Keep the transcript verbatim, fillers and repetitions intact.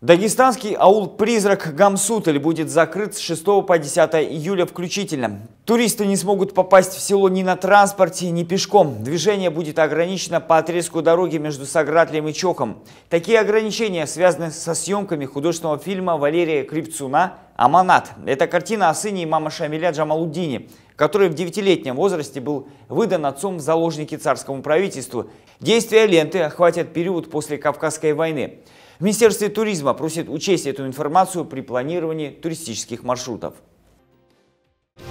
Дагестанский аул-призрак Гамсуталь будет закрыт с шестого по десятое июля включительно. Туристы не смогут попасть в село ни на транспорте, ни пешком. Движение будет ограничено по отрезку дороги между Сагратлем и Чохом. Такие ограничения связаны со съемками художественного фильма Валерия Крипцуна «Аманат». Это картина о сыне имама Шамиля Джамалуддине, который в девятилетнем возрасте был выдан отцом в заложники царскому правительству. Действие ленты охватит период после Кавказской войны. В Министерстве туризма просят учесть эту информацию при планировании туристических маршрутов.